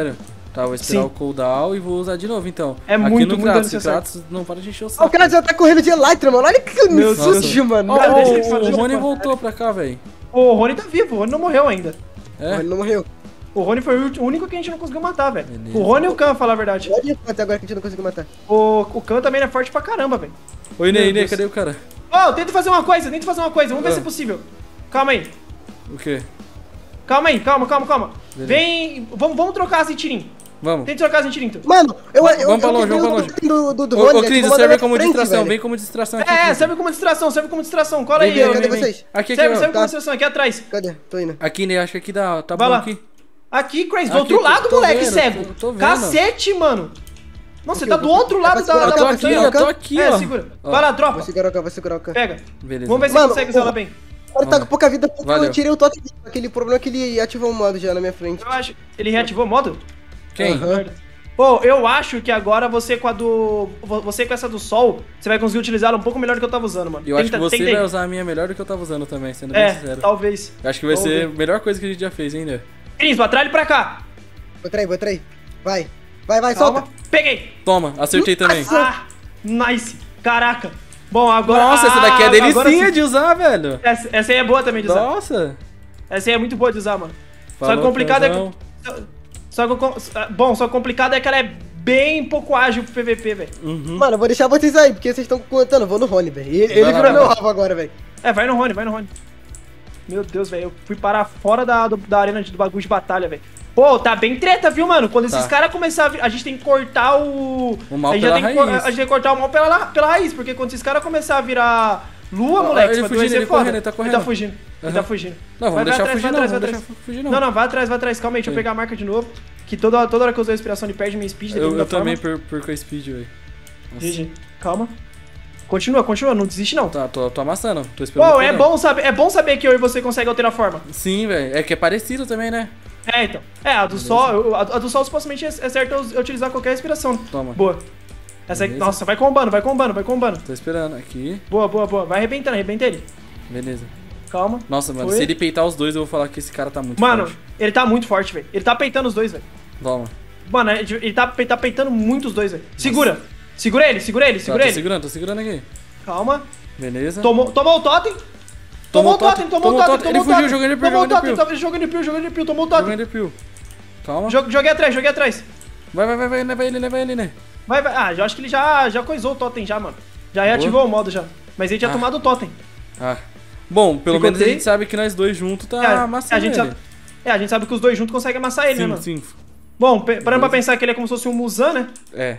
Tá, vou esperar Sim. o cooldown e vou usar de novo, então. É aqui muito, no muito Kratos, o necessário. Kratos não para de encher o Ó, o saco. cara já tá correndo de Elytra, mano. Olha que Meu Deus. sujo, mano. Ó, Cara, deixa ele fazer o Rony isso. voltou pra cá, velho. O Rony tá vivo, o Rony não morreu ainda. É? Ele não morreu. O Rony foi o único que a gente não conseguiu matar, velho. Beleza. O Rony e o Khan, falar a verdade. Pode ir até agora que a gente não conseguiu matar. O Khan também é forte pra caramba, velho. Oi, Meu Ney, Deus. cadê o cara? Ó, tenta fazer uma coisa, vamos ver Ah. se é possível. Calma aí, O quê? calma aí, calma. Beleza. Vem, vamos trocar as em tirim. Vamos. Tenta trocar as em tirim, tu. Mano, Vamos pra longe, vamos pra longe. Do Ô, Rony, ô, né, Cris, tipo, serve manda como na frente, distração, velho. vem como distração aqui. É, Cris. serve como distração. Cola Vem, aí, vem, ô, Cadê Ney. vocês? Aqui, Serve ó. como Tá. distração, aqui atrás. Cadê? Tô indo. Aqui, Ney, acho que aqui dá, tá Vai bom lá. aqui. Aqui, Crazy, do Aqui, outro lado, tô moleque, vendo, cego. tô vendo. Cacete, mano. Nossa, você Ok, tá eu do vou- outro lado é pra segurar Eu da tô Tá, aqui, tá, eu tá. tô aqui, É, ó. segura. Ó. Vai lá, Vou dropa. segurar o cara, vou segurar o cara. Pega. Beleza. Vamos ver se Mano, você consegue usar ela bem. Ele tá com pouca vida porque Valeu. eu tirei o totem. Aquele problema é que ele ativou o modo já na minha frente. Eu acho. Ele reativou o modo? Quem? Aham. Pô, eu acho que agora você com a do. Você com essa do sol, você vai conseguir utilizá-la um pouco melhor do que eu tava usando, mano. Eu acho que você tenta aí. vai usar a minha melhor do que eu tava usando também, sendo bem É, sincero. talvez. Eu acho que vai Vamos ser ver. a melhor coisa que a gente já fez, hein, Ney? Cris, atrás ele pra cá. Vou trair. Vai, Calma. solta. Peguei. Toma, acertei também. Ah, nice. Caraca. Bom, agora. Nossa, essa daqui é agora delicinha sim. de usar, velho. Essa aí é boa também de usar. Nossa. Essa aí é muito boa de usar, mano. Só Falou, que complicado é Franzão. que. Só que complicado é que ela é bem pouco ágil pro PVP, velho. Uhum. Mano, eu vou deixar vocês aí, porque vocês estão contando. Eu vou no Rony, velho. Ele lá, virou vai meu lá. rabo agora, velho. É, vai no Rony. Meu Deus, velho. Eu fui parar fora da arena do bagulho de batalha, velho. Pô, tá bem treta, viu, mano? Quando esses Tá. caras começarem a a gente tem que cortar o mal a gente já pela tem que raiz. a gente tem que cortar o mal pela raiz, porque quando esses caras começarem a virar lua, Ó, moleque, ele vai fugindo, ser ele foda. correndo, ele tá correndo. Ele tá fugindo. Ele tá Aham. fugindo. Não, vamos Vai deixar atrás, fugir vai não, atrás, vamos vai deixar atrás. fugir não. Não, vai atrás. Calma aí, deixa eu Sim. pegar a marca de novo. Que toda hora que eu uso a inspiração ele perde minha speed. dependendo Eu da também forma. perco a speed, velho. Nossa. GG. Calma. Continua, não desiste não. Tá, tô amassando, tô esperando. Pô, o é cooldown. bom saber que eu e você conseguem alterar a forma. Sim, velho. É que é parecido também, né? É, então. É, a do sol, a do sol supostamente é certo eu utilizar qualquer respiração. Toma. Boa. Essa aí, Beleza. nossa, vai combando. Tô esperando aqui. Boa. Vai arrebenta ele. Beleza. Calma. Nossa, mano, Foi. se ele peitar os dois, eu vou falar que esse cara tá muito Mano, forte. ele tá muito forte, velho. Ele tá peitando os dois, velho. Toma. Mano, ele tá peitando muito os dois, velho. Segura ele. Tô segurando aqui. Calma. Beleza. Tomou o totem. Tomou o totem. Ele fugiu, jogando de pio, Tomou o jogando de totem. pio. Tava jogando de pio, tomou o totem. Jogando pio. Calma. Joguei atrás. Vai, leva ele, né? Vai. Ah, eu acho que ele já coisou o totem já, mano. Já reativou o modo já. Mas ele tinha tomado o totem. Ah. Bom, pelo Ficou menos a três. gente sabe que nós dois juntos tá amassando a gente ele. sabe, a gente sabe que os dois juntos conseguem amassar ele, né, mano? Sim. Bom, parando pra pensar que ele é como se fosse um Musan, né? É.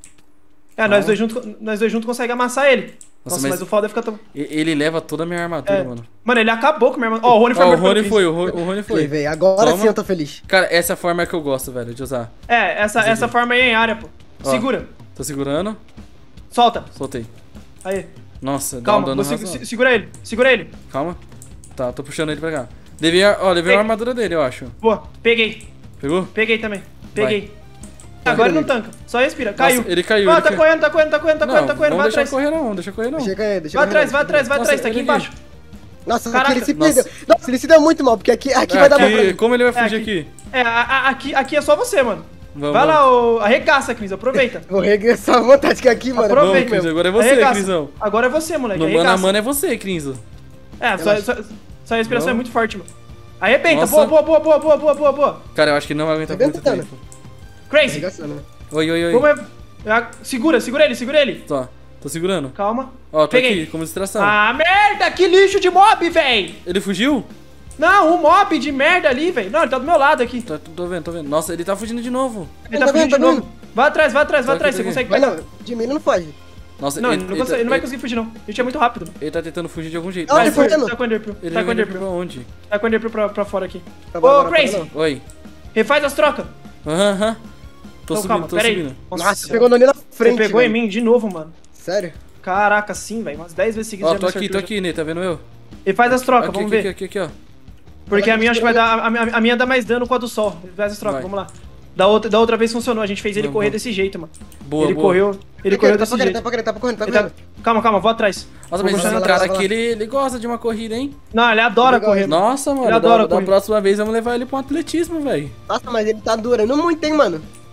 É, nós dois juntos conseguimos amassar ele. Nossa, Nossa, mas o foda é ficar tão... Ele leva toda a minha armadura, É. mano. Mano, ele acabou com o meu irmão. Ó, o Rony foi Ó, o morto pelo Rony Chris. foi, o Rony Foi, foi. velho. Agora Toma. sim eu tô feliz. Cara, essa forma é que eu gosto, velho, de usar. É, essa forma aí é em área, pô. Ó. Segura. Tô segurando. Solta. Soltei. Aí. Nossa, Calma, dá um dano você razoável. segura ele. Calma. Tá, tô puxando ele pra cá. Levei a armadura dele, eu acho. Boa, peguei. Pegou? Peguei também. Peguei. Agora ele não tanca. Só respira. Nossa, Caiu. ele caiu. Ah, ele tá caiu. correndo. Não, Vai não deixa atrás. correr não, deixa correr não. Deixa eu cair, deixa eu Vai cair. atrás, tá Nossa, aqui ele embaixo. Nossa, Caraca. aqui ele se Nossa. perdeu. Nossa, ele se deu muito mal, porque aqui vai dar bom pra mim. Como ele vai É, fugir aqui? Aqui é só você, mano. Vamos, Vai vamos. lá, arregaça, Cris, aproveita. Vou regressar à vontade que aqui, mano. Vamos, Aproveita. Cris, agora é você, Arregaça. Crisão. Agora é você, moleque. No mano a arregaça. mano é você, Crinzo. É, sua respiração é Não. muito forte, mano. Arrebenta. Nossa. Boa. Cara, eu acho que não vai aguentar Tá muito tentando. tempo. Crazy. Arregaçando, né? Oi. Vamos... Segura ele. Tô segurando. Calma. Ó, tô Peguei. aqui, como distração. Ah, merda, que lixo de mob, véi. Ele fugiu? Não, um mob de merda ali, velho. Não, ele tá do meu lado aqui. Tô vendo. Nossa, ele tá fugindo de novo. Ele tá Tá fugindo de vendo, tá novo. Vai atrás, aqui, você tô consegue Vai pegar. não, de mim ele não foge. Nossa, Não, ele não vai ele, conseguir fugir, não. A gente é muito rápido. ele tá tentando fugir de algum jeito. Não, Vai, ele fugindo. tá com o Enderpearl. Ele Tá com o vai pra Enderpearl. onde? Tá com o Enderpearl pra fora aqui. Tá bom, agora Ô, Crazy, não. Oi. refaz as trocas. Aham. Tô Então, subindo, calma, tô pera aí. subindo. Nossa, pegou no ali na Você frente. pegou em velho. mim de novo, mano. Sério? Caraca, sim, velho. Umas 10 vezes seguidas. Ó, já tô me aqui, acertou já. Ney, tá vendo eu? Refaz as trocas, Aqui, vamos aqui, ver. aqui, ó. Porque a minha acho que vai dar. A minha dá mais dano com a do sol. Refaz as trocas, Vai. vamos lá. Da outra vez funcionou, a gente fez ele Vamos, correr vamos. desse jeito, mano. Boa, Ele boa. correu desse jeito. Tá pra correndo. Ele tá- Calma, vou atrás. Nossa, Vou mas esse continuar cara atrás. aqui, ele gosta de uma corrida, hein? Não, ele adora Legal. correr. Nossa, mano, Ele adora da correr. próxima vez vamos levar ele pra um atletismo, velho. Nossa, mas ele tá durando muito, hein, mano.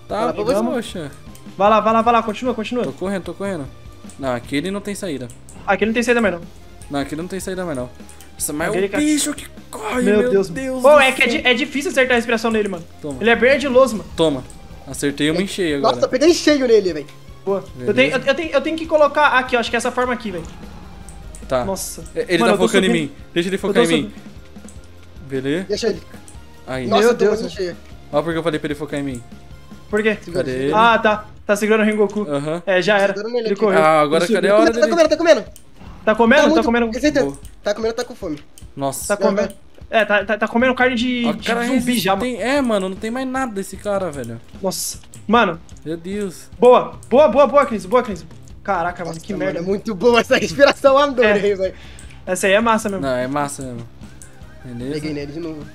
Tá, pra você. poxa. Vai lá, continua. Tô correndo. Não, aqui ele não tem saída. Aqui não tem saída mais não. Não, aqui não tem saída mais não. Nossa, mas Aquele o bicho que corre, Meu Deus. Deus Pô, do é que céu. é difícil acertar a respiração nele, mano. Toma. Ele é bem ardiloso, mano. Toma. Acertei uma em cheio agora. Nossa, peguei cheio nele, velho. Boa. Beleza. Eu tenho que colocar aqui, ó. Acho que é essa forma aqui, velho. Tá. Nossa. Ele Mano, tá eu tô focando em subindo. mim. Deixa ele focar Eu em tô mim. Beleza? Deixa ele. Aí. Nossa, Meu eu tô Deus. muito cheio. Olha porque eu falei pra ele focar em mim. Por quê? Cadê ele? Ah, tá. Tá segurando o Rengoku. Aham. É, já era. Segurando ele Ele aqui. correu. Ah, agora Ele cadê subiu. a hora Tá dele? comendo, tá comendo. Tá comendo? Tá muito- comendo. Com certeza. Boa. Tá comendo, tá com fome. Nossa. Tá comendo. É, tá comendo carne de O cara zumbi já, mano. tem... É, mano, não tem mais nada desse cara, velho. Nossa. Mano, Meu Deus. boa, Cris. Caraca, mano, que Nossa, merda. mano, é muito boa essa respiração, adorei, velho. Essa aí é massa mesmo. Não, é massa mesmo. Peguei Beleza. nele de novo.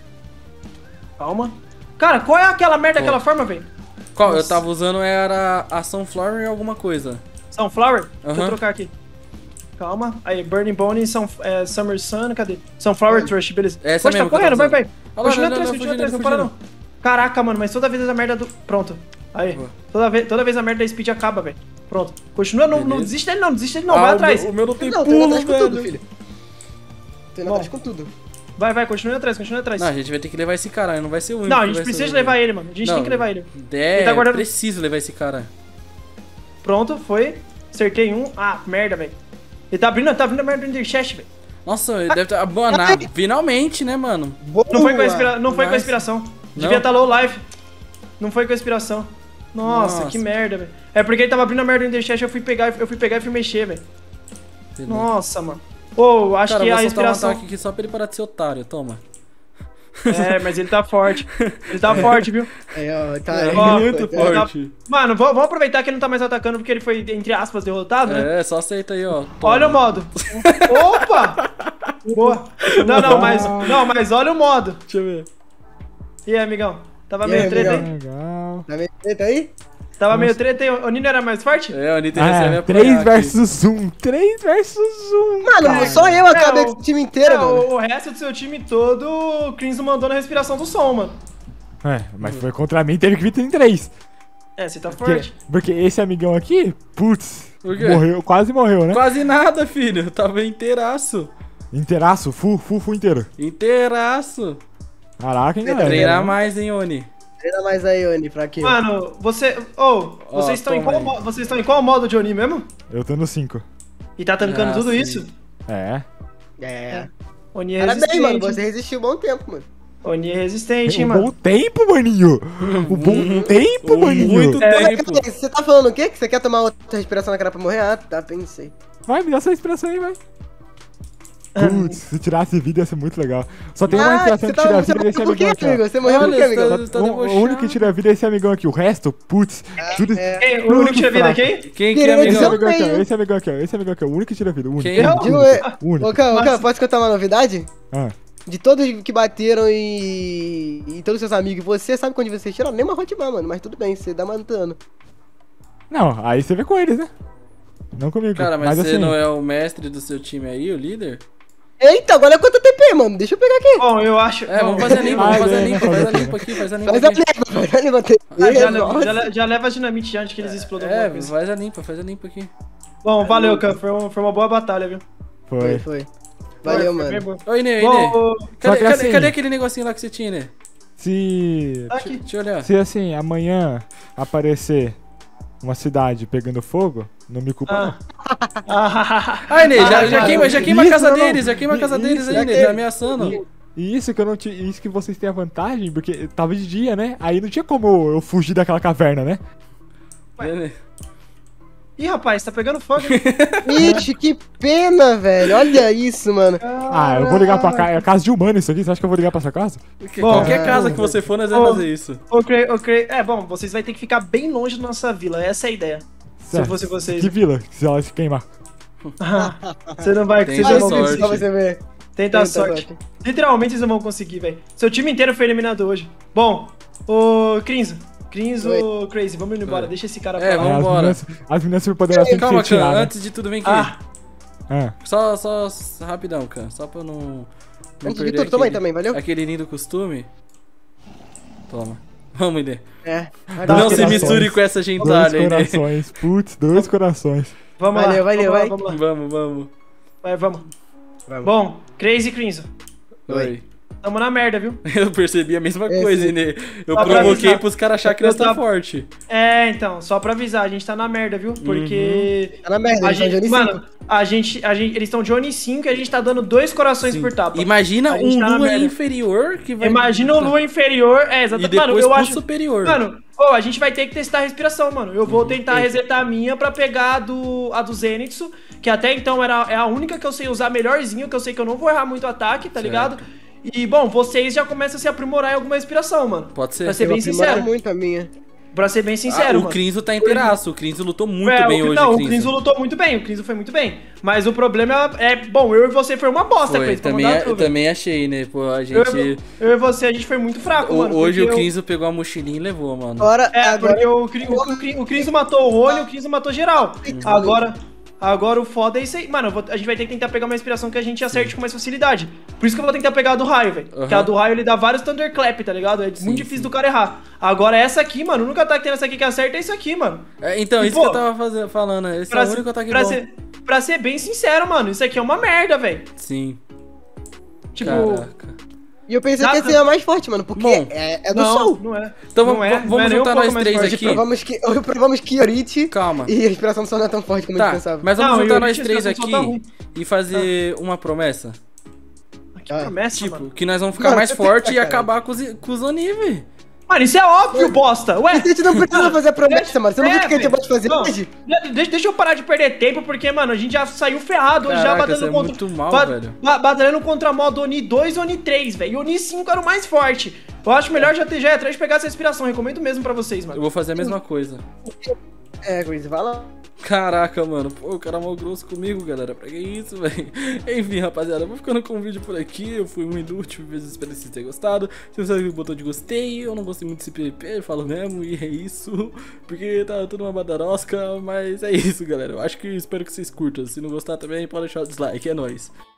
Calma. Cara, qual é aquela merda daquela forma, velho? Qual? Eu Nossa. tava usando era a Sunflower e alguma coisa. Sunflower? Deixa eu Aham. trocar aqui. Calma. Aí, Burning Bone e Summer Sun, cadê? Sunflower Thrush, beleza. Essa Poxa, mesmo tá que eu correndo, tava vai. usando. Olha lá, Continua não, atrás, não, continua fugindo, atrás, não para não. Caraca, mano, mas toda vez a merda do... Pronto. Aí, Boa. toda vez a merda da Speed acaba, velho. Pronto. Continua, não Beleza. desiste dele não, vai atrás. O meu não tem Não, tô indo pulo, atrás com tudo, velho. filho. Tô indo Bom. atrás com tudo. Vai, continua atrás. Não, a gente vai ter que levar esse cara, não vai ser o único. Não, a que gente vai precisa ser o- levar ele, mano. A gente Não, tem que levar ele. É, Ele tá guardando- preciso levar esse cara. Pronto, foi. Acertei um. Ah, merda, velho. Ele tá abrindo a merda do Interchest, velho. Nossa, ele deve estar... Finalmente, né, mano? Não foi com a, Boa. não foi com a Nice. inspiração. Não? Devia estar low life. Não foi com a inspiração. Nossa, Nossa. que merda, velho. É porque ele tava abrindo a merda do Interchest, eu fui pegar e fui mexer, velho. Beleza. Nossa, mano. Ô, acho Cara, que eu a vou soltar um inspiração... ataque aqui só pra ele parar de ser otário, toma. É, mas ele tá forte. Ele tá forte, viu? É, ó, tá. É Ó, muito tá- forte. Mano, vamos aproveitar que ele não tá mais atacando porque ele foi, entre aspas, derrotado, né? É, só aceita aí, ó. Toma. Olha o modo. Opa! Boa. Mas olha o modo. Deixa eu ver. E aí, amigão? Tava E meio aí, treta aí? amigão? Legal. Tá meio treta aí? Tava meio treta aí? O Nino era mais forte? É, o Anitta recebe a 3 versus 1. 3 versus 1. Mano, cara. só eu acabei É, com o time inteiro, mano. O resto do seu time todo, o Crins não mandou na respiração do som, mano. É, mas foi contra mim, teve que vir em 3. É, você tá forte. Porque esse amigão aqui, putz, Por quê? morreu, quase morreu, né? Quase nada, filho. Tava inteiraço. Inteiraço, full inteiro. Inteiraço. Caraca, hein, Treina, galera. Treinar mais, hein, Oni? Treina mais aí, Oni, pra quê? Mano, vocês estão em toma qual aí. vocês estão em qual modo de Oni mesmo? Eu tô no 5. E tá tancando Ah, tudo sim. isso? É. É. Oni é Parabéns, resistente. mano. Você resistiu um bom tempo, mano. Oni é resistente, hein, Um mano. bom tempo, maninho. Um bom tempo, maninho. Muito Mas, tempo. cara, você tá falando o quê? Que você quer tomar outra respiração na cara pra morrer? Ah, tá, pensei. Vai, me dá essa inspiração aí, vai. Putz, se tirasse vida ia ser muito legal. Só tem uma inspiração que tira a você vida desse morreu por quê, amigão aqui, ó. amigo? Você morreu por Olha, quê, amigão? você tá O debochado. único que tira a vida é esse amigão aqui. O resto, putz, tudo... Quem, o único que tira vida fraco. quem? Quem que é, Querendo Esse dizer- amigão? amigão aqui, ó. Também. Esse amigão aqui, ó. Esse amigão aqui, ó. O único que tira a vida. O único. Quem? O único. Digo, O único. Ô, Cão, Mas- posso contar uma novidade? Ah, De todos que bateram e todos os seus amigos, você sabe quando você tira? Nem uma hotbar, mano. Mas tudo bem, você dá mais dano. não, aí você vê com eles, né? Não comigo. Cara, mas você assim, não é o mestre do seu time aí, o líder? Eita, agora é quanto TP, mano. Deixa eu pegar aqui. Bom, eu acho... É, vamos bom, fazer a limpa, vamos fazer a Ah, limpa, é, faz a né? limpa aqui, faz a limpa Faz a aqui. leva, faz a leva TP. já leva as dinamite antes que eles explodam alguma É, coisa. faz a limpa aqui. Bom, valeu, Cam. Foi uma boa batalha, viu? Foi. Foi. Valeu, Foi bem mano. boa. Oi, Inê, Bom, Inê. ô, Só que assim- Cadê aquele negocinho lá que você tinha, Inê? Se... tá aqui. Deixa eu olhar. Se assim, amanhã aparecer uma cidade pegando fogo, não me culpa não. Ah, Inê, já queima a Isso, casa não, deles, já queima a casa isso, deles aí, já Inê, queima. tá ameaçando. E isso que eu não tinha. Isso que vocês têm a vantagem, porque tava de dia, né? Aí não tinha como eu fugir daquela caverna, né? Inê. Ih, rapaz, tá pegando fogo. Ixi, que pena, velho. Olha isso, mano. Ah, eu vou ligar pra casa. É casa de humano isso aqui. Você acha que eu vou ligar pra sua casa? Qualquer casa que você for, nós vamos fazer isso. Ok. É, bom, vocês vão ter que ficar bem longe da nossa vila. Essa é a ideia. Se eu fosse vocês. Que vila? Se ela se queimar. Você não vai... Tem Vocês Tenta não vão sorte. conseguir. Só você ver. Tenta sorte. Literalmente vocês não vão conseguir, velho. Seu time inteiro foi eliminado hoje. Bom, o Crinzo, o Crazy, vamos indo embora. Oi. Deixa esse cara É, pra lá. vamos as embora. As meninas superpoderosas têm que Calma, ser Khan, tiradas. antes de tudo, vem aqui. Ah, Ah, Só rapidão, Khan, só pra não Antes de perder tudo, toma aí também, valeu? aquele lindo costume. Toma. Vamos, Inê. É. Não se corações. misture com essa Dois gentalha, Inê. corações. Putz, 2 corações. Vamos Valeu, lá. valeu, vamos vai. lá, vamos lá. Vamos. Vai, vamos. Vamos. Bom, Crazy Crimson. Oi. Tamo na merda, viu? Eu percebi a mesma coisa, Inê. Eu Só pra provoquei avisar. pros caras acharem que nós tá Eu forte. É, então, só pra avisar, a gente tá na merda, viu? Porque. Tá na merda, A eles tão de gente, Oni mano, eles estão de Oni 5 e a gente tá dando 2 corações Sim. por tapa. Imagina A gente um tá na lua merda. inferior que vai... Imagina o lua inferior. É, E exatamente. depois Mano, eu pro acho. superior. Mano, a gente vai ter que testar a respiração, mano. Eu vou tentar resetar a minha pra pegar a do Zenitsu, que até então é a única que eu sei usar melhorzinho, que eu sei que eu não vou errar muito ataque, tá Certo. ligado? E, bom, vocês já começam a se aprimorar em alguma respiração, mano. Pode ser. Pra ser Eu bem aprimoro sincero. muito a minha. Pra ser bem sincero, O mano. Crinzo tá inteiraço. O Crinzo lutou muito bem hoje, Não, o Crinzo. Crinzo lutou muito bem, o Crinzo foi muito bem. Mas o problema bom, eu e você foi uma bosta, Foi, Crinzo, pra também, mandar tudo. também achei, né? Pô, a gente... Eu e você, a gente foi muito fraco, mano. Hoje o porque Crinzo pegou a mochilinha e levou, mano. Agora, porque agora o Crinzo matou o Rony, o Crinzo matou geral. Agora o foda é isso aí. Mano, a gente vai ter que tentar pegar uma inspiração que a gente acerte com mais facilidade. Por isso que eu vou tentar pegar a do raio, velho. Porque a do raio ele dá vários Thunderclap, tá ligado? É muito difícil do cara errar. Agora essa aqui, mano, o único ataque que tem nessa aqui que acerta é isso aqui, mano. Então, E, isso pô, que eu tava falando. Esse é o único ataque bom. Pra ser bem sincero, mano, isso aqui é uma merda, velho. Sim. Tipo. Caraca. E eu pensei que Nada- esse seria mais forte, mano, porque Bom, é do Não, sol. não é. Então Não vamos, é, não vamos é nem um juntar pouco nós mais três forte. aqui. Provamos que Yorite Calma. e a respiração do sol não é tão forte como a Tá, gente pensava. mas vamos Não, juntar eu nós disse três que aqui só tá ruim. e fazer uma promessa. Que promessa, Tipo, mano. que nós vamos ficar Mano, mais você forte tá, e cara. acabar com os Oni, velho. Mano, isso é óbvio, bosta. Ué. A gente não precisa fazer a promessa, mano. Você não viu o que a gente pode fazer Não, hoje? Deixa eu parar de perder tempo, porque, mano, a gente já saiu ferrado hoje, já Caraca, batalhando isso é contra. muito mal, velho. Batalhando contra modo Oni 2 e Oni 3, velho. E Oni 5 era o mais forte. Eu acho melhor já ir atrás de pegar essa inspiração. Recomendo mesmo pra vocês, Eu mano. vou fazer a mesma coisa. É, Chris, vai lá. Caraca, mano. Pô, o cara é mal grosso comigo, galera. Pra que isso, velho? Enfim, rapaziada, eu vou ficando com o vídeo por aqui. Eu fui um inútil, vezes espero que vocês tenham gostado. Se você botou de gostei, eu não gostei muito desse PVP, falo mesmo, e é isso. Porque tá tudo uma badarosca, mas é isso, galera. Eu acho que espero que vocês curtam. Se não gostar também, pode deixar o dislike. É nóis.